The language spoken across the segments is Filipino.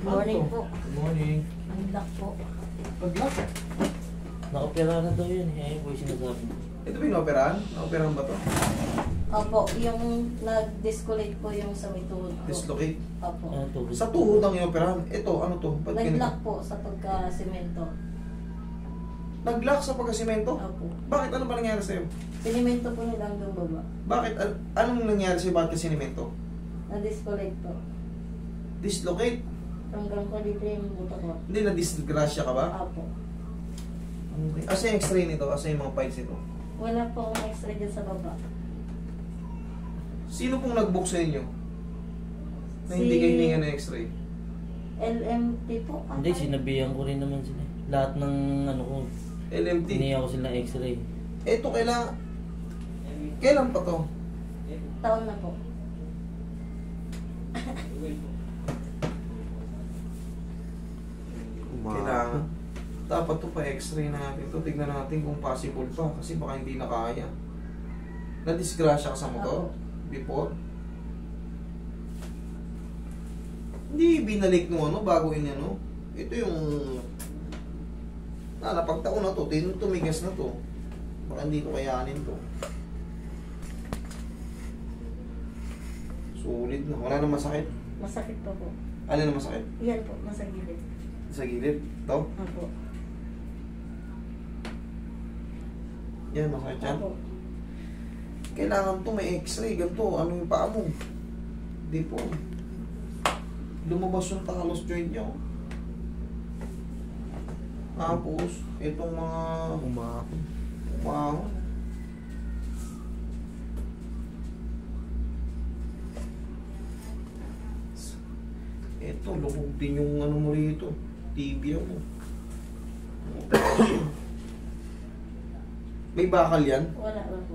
Morning po. Good morning. Ang lock po. Pag-lock? Nakopera na daw yun eh. Ayun po yung sinasabi. Ito ba yung operahan? Naoperahan ba to? Opo, yung nag-discolate po yung sa may tuhod ko. Dislocate? Opo. Ano to? Sa tuhod ang inoperahan. Ito, ano to? Ba't Nag-lock po sa pagka-semento. Nag-lock sa pagkasimento? Opo. Bakit? Ano ba nangyari sa'yo? Sinemento po nila hanggang baba. Bakit? Anong nangyari sa'yo? Bakit ka sinimento? Na-discolate po. Dislocate? Hanggang po dito yung buto ko. Hindi, na-disgrasya ka ba? Opo. Okay. Asa yung x-ray nito? Asa yung mga files nito? Wala po akong extra dyan sa baba. Sino pong nag-book sa inyo? Na hindi kayo hininga ng x-ray? LMT po. Hindi, sinabihan ko rin naman sila. Lahat ng ano ko, LMT? hiniya ko sila ng x-ray. Ito kailangan... Kailan pa to? Taon na po. Kailangan. Dapat to pa x-ray natin to. Tignan natin kung possible pa. Kasi baka hindi na kaya. Na-disgrasya ka sa motor? Before? Hindi binalik nung ano, bago yun ano. Ito yung... napagtaon na to. Tumigas na to. Baka hindi ko kayanin to. Sulit na. Wala na masakit. Masakit pa po. Alin na masakit? Yan po, nasa gilid. Sa gilid? Ito? Opo. Yan, masakit yan. Opo. Kailangan to may x-ray. Ganito. Ano yung paa mo? Hindi po. Lumabas yung talos joint nyo. Tapos, itong mga umahon. Ito, lubog din yung ano mo rito. Tibia mo. May bakal yan? Wala po.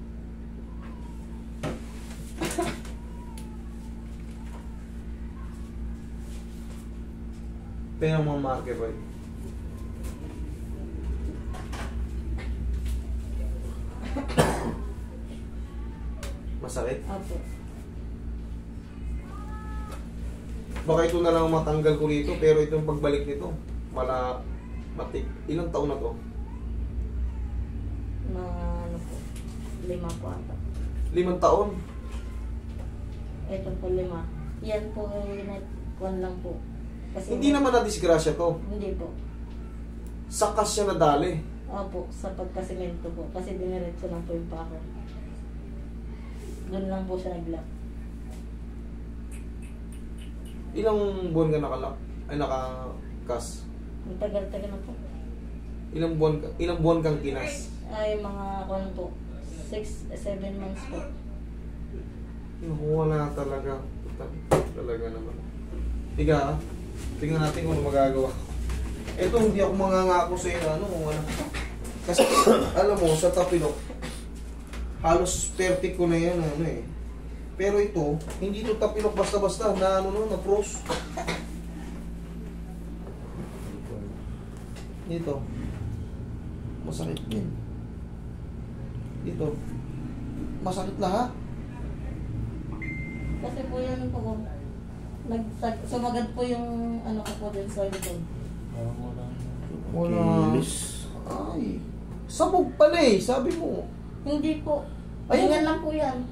Pero ang mga marker ba? Masakit? Opo. Baka ito na lang matanggal ko rito, pero itong pagbalik nito, matik. Ilang taon na to? Na ano po. 5 po ata. 5 taon? Ito po 5. Yan po yung lang po. Kasi Hindi naman na-disgrasya to. Hindi po. Sa kas siya nadali. Opo, sa pagkasimento po. Kasi diniretso lang po yung pako. Doon lang po siya nag-lock. Ilang buwan ka nakalak? Ay, nakakas? Ang tagal-tagal na po. Ilang buwan kang kinas? Ay, mga kung po. 6-7 months po. Wala talaga. Talaga naman. Higa, tingnan natin kung ano magagawa. Ito, hindi ako mangangako sa iyo ano, ano. Kasi, alam mo, sa tapilok, halos perfect ko na yan, ano eh. Pero ito, hindi ito tapilok basta-basta, na ano no, na pros. Dito, masakit din. Dito, masakit lahat. Kasi po yan po, sumagad po yung ano ko po din sa likod. Wala. Ay, sabog pala eh, sabi mo. Hindi po. Ayun. Ganyan lang po yan.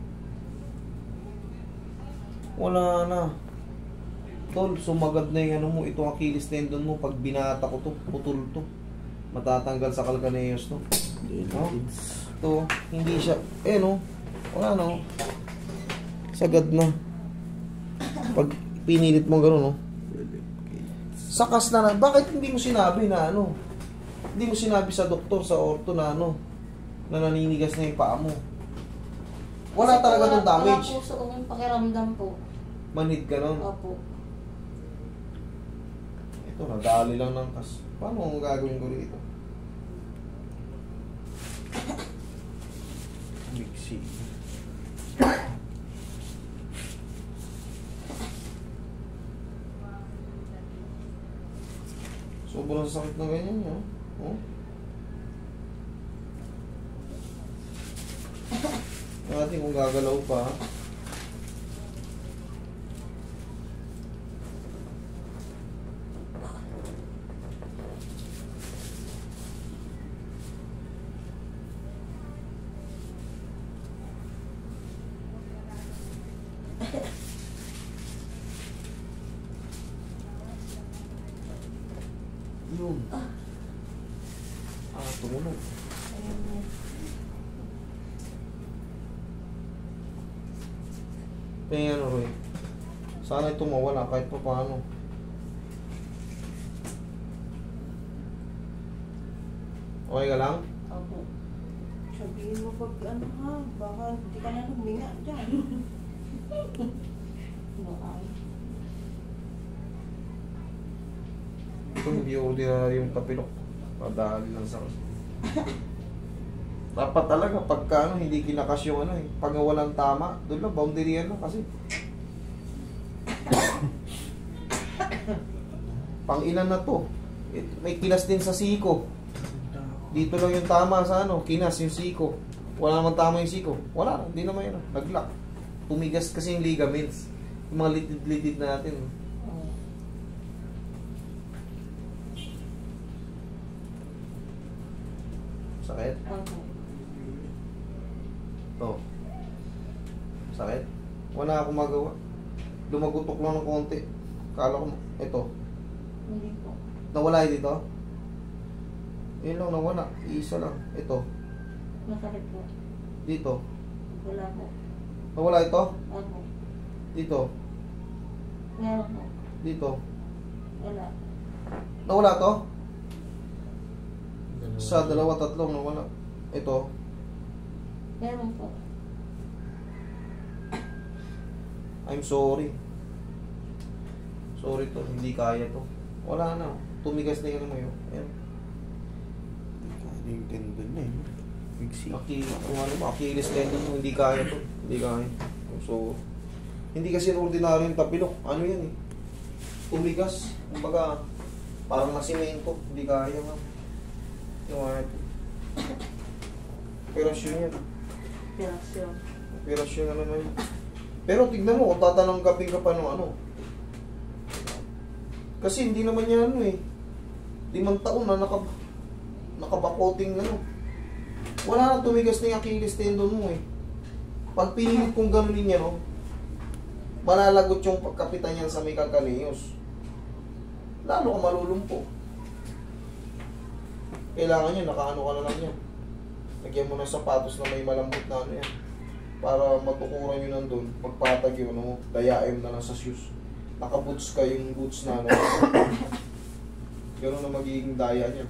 Wala na. Tol, sumagad na yung ano mo, itong Achilles tendon mo, pag binata ko to, putol to. Matatanggal sa calcaneus to. No? Ito, hindi siya, no? Wala no? Sagad na. Pag pinilit mo gano'n, no? Sakas na. Bakit hindi mo sinabi na ano? Hindi mo sinabi sa doktor, sa orto na ano, na naninigas na yung paa mo? Wala Kasi talaga po, ng damage. Wala po sa akong pakiramdam po. Manhid ka nun. Opo. Ito, nadali lang ng kas. Paano ang gagawin ko rito? Mixi. Sobrang sakit na ganyan yun. Oh. Natin kung gagalaw pa. Yun. Tumunog. Ayan na. Kaya ano, Roy? Sana ito mawala kahit pa paano. Okay ka lang? Opo. Sabihin mo pag ano ha, baka hindi ka na huminga dyan. Baka. Ito hindi ordinary yung tapilok. Padali lang sa dapat talaga pagka ano, hindi kinakas yung ano eh. Pag walang tama, doon lang boundary ano kasi. Pang ilan na to? May kinas din sa siko. Dito lang yung tama sa ano, kinas yung siko. Wala naman tama yung siko. Wala, hindi naman yun. Naglock. Tumigas kasi yung ligaments. Yung mga litid-litid natin. Oo. Sakit? Opo. To. Sakit? Wala akong magawa. Dumagutok lang ng konti. Kala ko, ito. Hindi po. Nawala yun dito? Yun lang nawala. Isa lang. Ito. Masakit po. Dito. Wala po. Nawala ito? Opo. Dito. Meron po. Dito. Wala. Nawala to? Sa dalawa, tatlong nawala. Ito. Meron po. I'm sorry. Sorry to. Hindi kaya to. Wala na. Tumigas na yun mo yun. Ayan. Yung tendon na eh. Fixie. Kung ano ba, Achilles tendon mo, hindi kaya to. Hindi kaya. So, hindi kasi ordinary yung tapilok. Ano yan eh? Tumigas. Kumbaga, parang nasimento. Hindi kaya nga. Yung ano ito. Operasyon yan. Operasyon. Operasyon na naman yun. Pero tignan mo, kung tatanggapin ka pa ng ano. Kasi hindi naman yan ano eh. 5 taon na nakabakoting ano. Wala na tumigas na yung Achilles tendon mo eh. Pag pinilit kong ganunin yan, no, malalagot yung pagkapitan yan sa may calcaneus. Lalo ka malulumpo. Kailangan yan, nakaano ka na lang yan. Lagyan mo ng sapatos na may malambot na ano yan. Para matukuran yun nandun. Magpatag yun, no, dayaim na lang sa shoes. Nakaboots ka yung boots na ano. Ganun na magiging daya niya.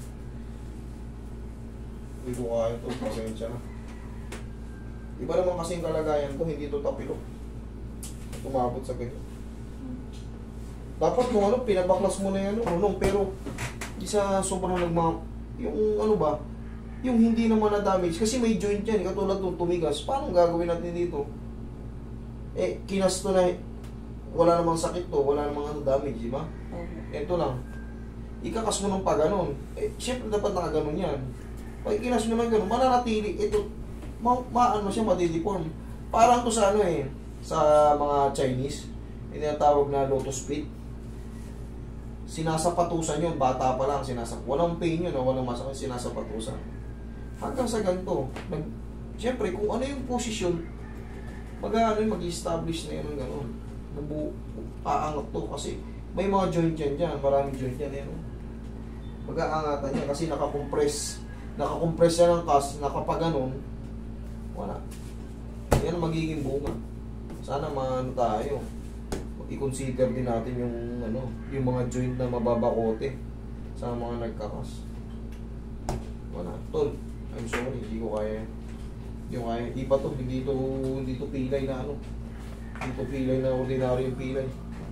Hindi ko kaya ito, pasensya na. Iba naman kasi yung kalagayan ko, hindi ito tapilok. Tumabot sa ganyan. Dapat nung ano, pinabaklas mo na yan, ano, pero isa sobrang yung ano ba, yung hindi naman na-damage, kasi may joint yan, katulad nung tumigas, paano gagawin natin dito? Eh, kinas to na, wala namang sakit to, wala namang ano damage, di ba? Opo. Ito lang, ikakas mo ng pag-ganon, eh, syempre dapat nakaganon yan. Pag kinas mo ng ganon, mananatili, ito, maano siya, madideform. Parang to sa ano eh, sa mga Chinese, tinatawag na lotus feet. Sinasapatusan yun, bata pa lang, walang pain yun, walang masakit, sinasapatusan. Hanggang sa ganito, siyempre, kung ano yung posisyon, mag-establish na yun ng gano'n. Aangat to, kasi may mga joint yan dyan, maraming joint yan, yun. Mag-aangatan yan, kasi nakakompress yan ng kas, nakapaganon, wala. Yan ang magiging bunga. Sana maano tayo, i-consider din natin yung ano, yung mga joint na mababakote sa mga nagkakas. Wala. Tol, I'm sorry, hindi ko kaya. Hindi ko kaya. Iba to, hindi to pilay na ano. Hindi to pilay na ordinary yung pilay.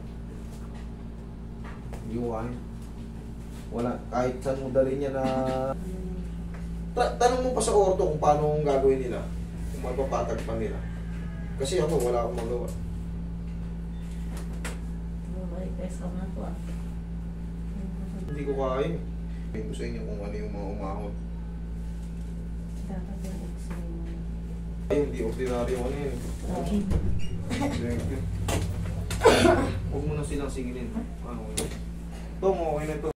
Hindi ko kaya. Wala. Kahit saan mo dalhin niya na... Tanong mo pa sa orto kung paano gagawin nila. Kung magpapatag pa nila. Kasi ako, wala akong magawa. Bumalik kayo sa mga po. Hindi ko kaya. Sabihin ko sa inyo kung ano yung mga umahon. Dapat yung x-ray mo. Ay, hindi ordinary yung ano yun. Thank you. Huwag mo na silang sigilin. Ano yun? Ito, okay na ito.